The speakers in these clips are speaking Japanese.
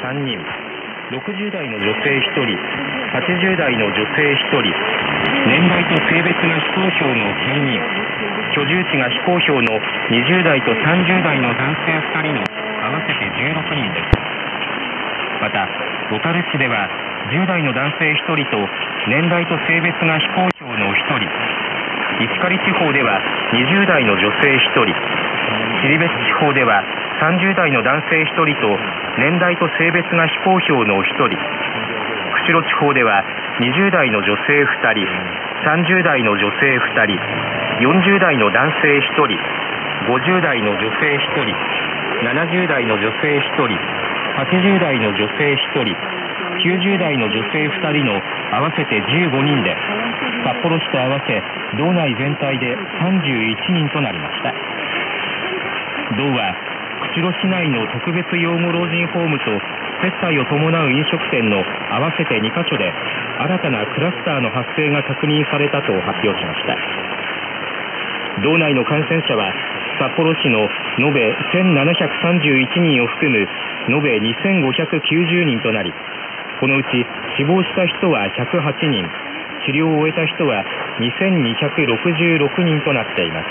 3人、60代の女性1人、80代の女性1人、年代と性別が非公表の9人、居住地が非公表の20代と30代の男性2人の合わせて16人です。また、小樽市では10代の男性1人と年代と性別が非公表の1人、石狩地方では20代の女性1人、後別地方では30代の男性1人と年代と性別が非公表の1人、釧路地方では20代の女性2人、30代の女性2人、40代の男性1人、50代の女性1人、70代の女性1人、80代の女性1人、90代の女性2人の合わせて15人で、札幌市と合わせ道内全体で31人となりました。道は釧路市内の特別養護老人ホームと接待を伴う飲食店の合わせて2カ所で新たなクラスターの発生が確認されたと発表しました。道内の感染者は札幌市の延べ1731人を含む延べ2590人となり、このうち死亡した人は108人、治療を終えた人は2266人となっています。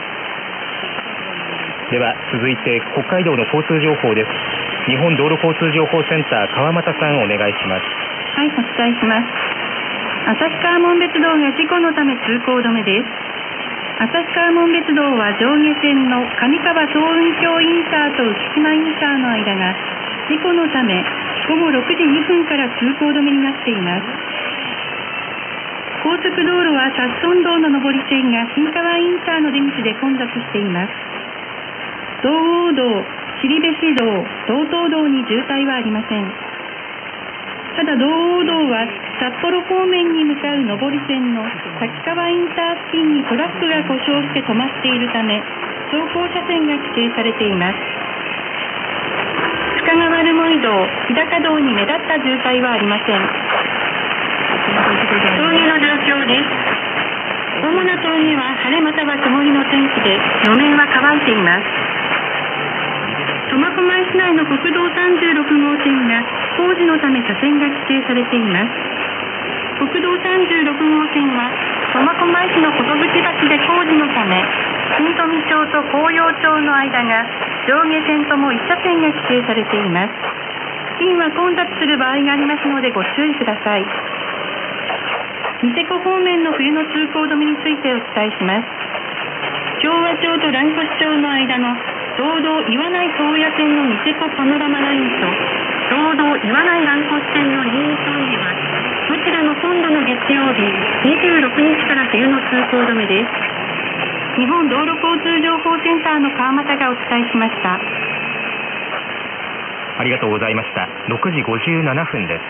では続いて北海道の交通情報です。日本道路交通情報センター川又さん、お願いします。 はい、お伝えします。旭川紋別道が事故のため通行止めです。旭川紋別道は上下線の上川東雲峡インターと浮島インターの間が事故のため午後6時2分から通行止めになっています。高速道路は札村道の上り線が新川インターの出口で混雑しています。道央道、後別道、道東道に渋滞はありません。ただ道央道は札幌方面に向かう上り線の滝川インター付近にトラックが故障して止まっているため走行車線が規制されています。深川留萌道、日高道に目立った渋滞はありません。峠の状況です。主な峠は晴れまたは曇りの天気で路面は乾いています。苫小牧市内の国道36号線が工事のため車線が規制されています。国道36号線は苫小牧市の寿橋で工事のため新富町と紅葉町の間が上下線とも1車線が規制されています。付近は混雑する場合がありますのでご注意ください。ニセコ方面の冬の通行止めについてお伝えします。昭和町と蘭越町の間の道道岩内東野線のニセコパノラマラインと道道岩内蘭越線の新見町にはどちらの今度の月曜日26日から冬の通行止めです。日本道路交通情報センターの川又がお伝えしました。 ありがとうございました。6時57分です。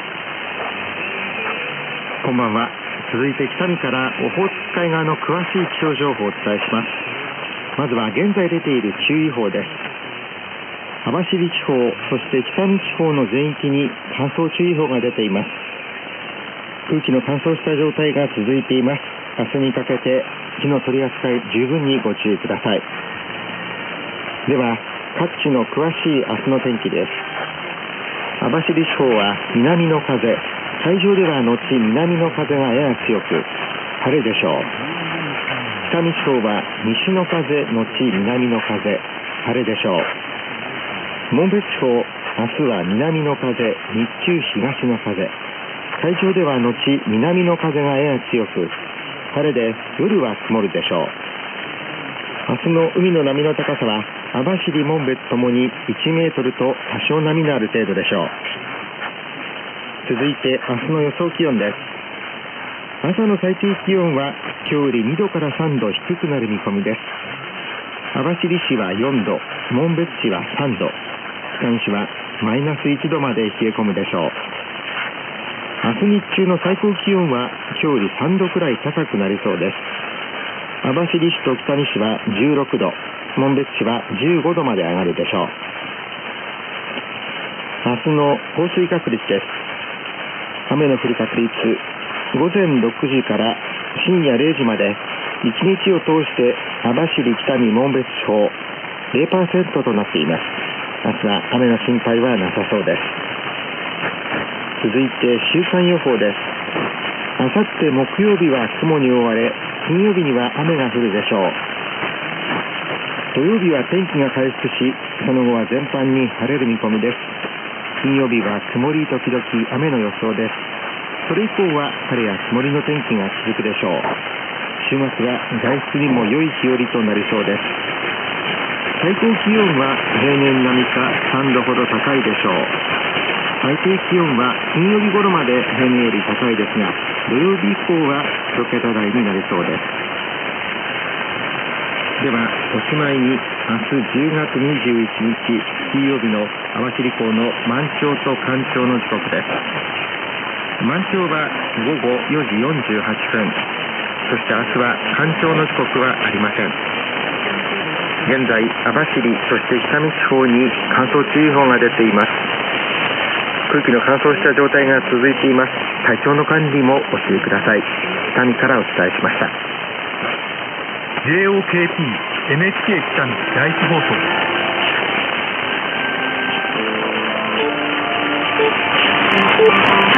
こんばんは。続いて北見からオホーツク海側の詳しい気象情報をお伝えします。まずは現在出ている注意報です。網走地方、そして北見地方の全域に乾燥注意報が出ています。空気の乾燥した状態が続いています。明日にかけて火の取り扱い十分にご注意ください。では各地の詳しい明日の天気です。網走地方は南の風、海上では後南の風がやや強く晴れでしょう。北見地方は西の風後南の風、晴れでしょう。紋別地方、明日は南の風、日中東の風、海上では後南の風がやや強く晴れで夜は曇るでしょう。明日の海の波の高さは網走紋別ともに1メートルと多少波のある程度でしょう。続いて明日の予想気温です。朝の最低気温は今日より2度から3度低くなる見込みです。網走市は4度、紋別市は3度、北見市はマイナス1度まで冷え込むでしょう。明日日中の最高気温は今日より3度くらい高くなりそうです。網走市と北見市は16度、紋別市は15度まで上がるでしょう。明日の降水確率です。雨の降る確率、午前6時から深夜0時まで1日を通して網走、北見、紋別地方 0% となっています。 明日は雨の心配はなさそうです。続いて週間予報です。あさって木曜日は雲に覆われ、金曜日には雨が降るでしょう。土曜日は天気が回復し、その後は全般に晴れる見込みです。金曜日は曇り時々雨の予想です。それ以降は晴れや曇りの天気が続くでしょう。週末は外出にも良い日和となりそうです。最高気温は平年並みか3度ほど高いでしょう。最低気温は金曜日頃まで平年より高いですが、土曜日以降は1桁台になりそうです。ではおしまいに、明日10月21日水曜日の網走港の満潮と干潮の時刻です。満潮は午後4時48分、そして明日は干潮の時刻はありません。現在網走、そして北見地方に乾燥注意報が出ています。空気の乾燥した状態が続いています。体調の管理もご注意ください。北見からお伝えしました。 JOKP NHK 北見第一放送。